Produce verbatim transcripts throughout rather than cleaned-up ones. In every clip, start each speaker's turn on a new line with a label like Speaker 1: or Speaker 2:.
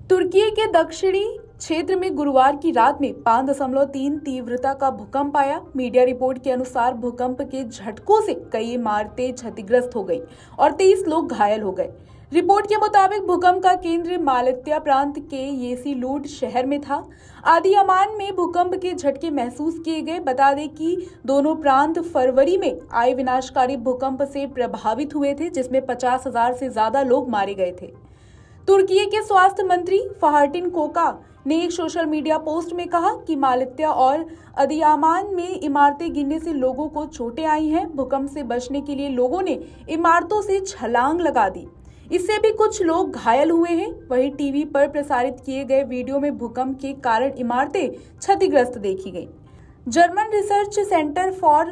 Speaker 1: तुर्की के दक्षिणी क्षेत्र में गुरुवार की रात में पाँच दशमलव तीन तीव्रता का भूकंप आया। मीडिया रिपोर्ट के अनुसार भूकंप के झटकों से कई इमारतें क्षतिग्रस्त हो गईं और तेईस लोग घायल हो गए। रिपोर्ट के मुताबिक भूकंप का केंद्र मालत्या प्रांत के येसीलूट शहर में था। आदियामान में भूकंप के झटके महसूस किए गए। बता दें कि दोनों प्रांत फरवरी में आए विनाशकारी भूकंप से प्रभावित हुए थे, जिसमें पचास हजार से ज्यादा लोग मारे गए थे। तुर्की के स्वास्थ्य मंत्री फहाटिन कोका ने एक सोशल मीडिया पोस्ट में कहा कि मालत्या और अदियामान में इमारतें गिरने से लोगों को चोटें आई हैं। भूकंप से बचने के लिए लोगों ने इमारतों से छलांग लगा दी। इससे भी कुछ लोग घायल हुए हैं। वहीं टीवी पर प्रसारित किए गए वीडियो में भूकंप के कारण इमारतें क्षतिग्रस्त देखी गईं। German research centre for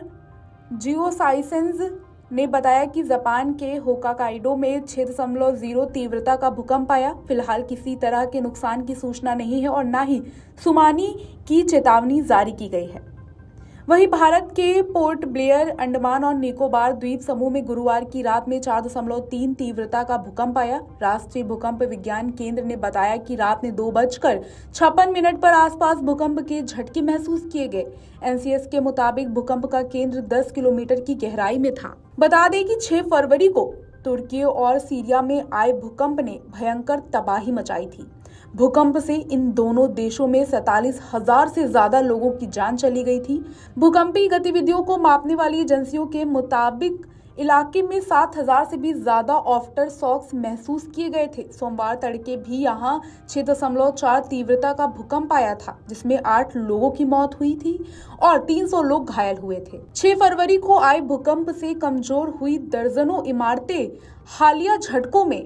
Speaker 1: geosciences ने बताया कि जापान के होकाकाइडो में छह दशमलव शून्य तीव्रता का भूकंप आया। फिलहाल किसी तरह के नुकसान की सूचना नहीं है और न ही सुनामी की चेतावनी जारी की गई है। वहीं भारत के पोर्ट ब्लेयर, अंडमान और निकोबार द्वीप समूह में गुरुवार की रात में चार दशमलव तीन तीव्रता का भूकंप आया। राष्ट्रीय भूकंप विज्ञान केंद्र ने बताया कि रात में दो बजकर छप्पन मिनट पर आसपास भूकंप के झटके महसूस किए गए। एनसीएस के मुताबिक भूकंप का केंद्र दस किलोमीटर की गहराई में था। बता दें कि छह फरवरी को तुर्की और सीरिया में आए भूकंप ने भयंकर तबाही मचाई थी। भूकंप से इन दोनों देशों में सैतालीस हजार से ज्यादा लोगों की जान चली गई थी। भूकंपीय गतिविधियों को मापने वाली एजेंसियों के मुताबिक इलाके में सात हजार से भी ज्यादा आफ्टर शॉक्स महसूस किए गए थे। सोमवार तड़के भी यहां छह दशमलव चार तीव्रता का भूकंप आया था, जिसमें आठ लोगों की मौत हुई थी और तीन सौ लोग घायल हुए थे। छह फरवरी को आए भूकंप से कमजोर हुई दर्जनों इमारतें हालिया झटकों में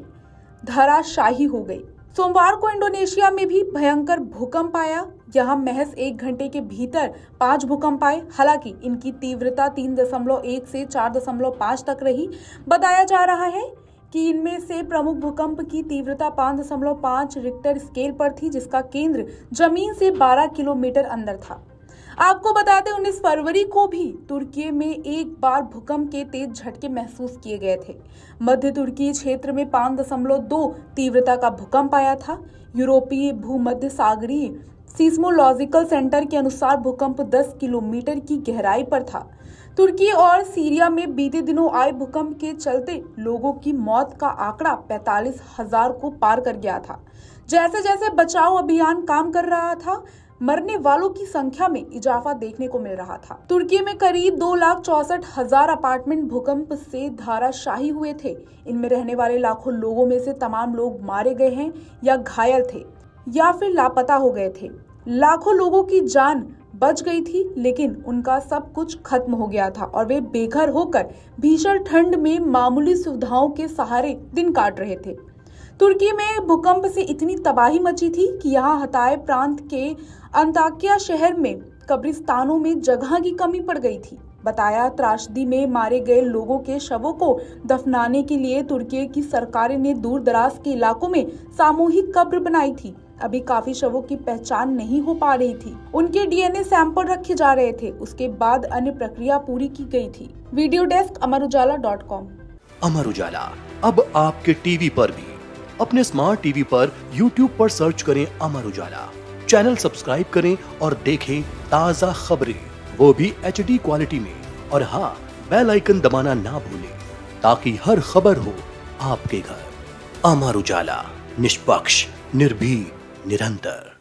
Speaker 1: धराशायी हो गई। सोमवार को इंडोनेशिया में भी भयंकर भूकंप आया। यहां महज एक घंटे के भीतर पांच भूकंप आए। हालांकि इनकी तीव्रता तीन दशमलव एक से चार दशमलव पाँच तक रही। बताया जा रहा है कि इनमें से प्रमुख भूकंप की तीव्रता पाँच दशमलव पाँच रिक्टर स्केल पर थी, जिसका केंद्र जमीन से बारह किलोमीटर अंदर था। आपको बता दें, उन्नीस फरवरी को भी तुर्की में एक बार भूकंप के तेज झटके महसूस किए गए थे। मध्य तुर्की क्षेत्र में पाँच दशमलव दो तीव्रता का भूकंप आया था। यूरोपीय भूमध्य सागरीय सीस्मोलॉजिकल सेंटर के अनुसार भूकंप दस किलोमीटर की गहराई पर था। तुर्की और सीरिया में बीते दिनों आए भूकंप के चलते लोगों की मौत का आंकड़ा पैंतालीस हजार को पार कर गया था। जैसे जैसे बचाव अभियान काम कर रहा था, मरने वालों की संख्या में इजाफा देखने को मिल रहा था। तुर्की में करीब दो लाख चौसठ हजार अपार्टमेंट भूकंप से धराशायी हुए थे। इनमें रहने वाले लाखों लोगों में से तमाम लोग मारे गए हैं या घायल थे या फिर लापता हो गए थे। लाखों लोगों की जान बच गई थी, लेकिन उनका सब कुछ खत्म हो गया था और वे बेघर होकर भीषण ठंड में मामूली सुविधाओं के सहारे दिन काट रहे थे। तुर्की में भूकंप से इतनी तबाही मची थी कि यहाँ हताय प्रांत के अंताकिया शहर में कब्रिस्तानों में जगह की कमी पड़ गई थी। बताया, त्रासदी में मारे गए लोगों के शवों को दफनाने के लिए तुर्की की सरकार ने दूर दराज के इलाकों में सामूहिक कब्र बनाई थी। अभी काफी शवों की पहचान नहीं हो पा रही थी। उनके डीएनए सैंपल रखे जा रहे थे। उसके बाद अन्य प्रक्रिया पूरी की गई थी। Video desk Amar Ujala dot com.
Speaker 2: Amar Ujala अब आपके टीवी पर भी। अपने स्मार्ट टीवी पर यूट्यूब पर सर्च करें अमर उजाला, चैनल सब्सक्राइब करें और देखें ताजा खबरें, वो भी एचडी क्वालिटी में। और हाँ, बेल आइकन दबाना ना भूलें ताकि हर खबर हो आपके घर। अमर उजाला, निष्पक्ष, निर्भीक, निरंतर।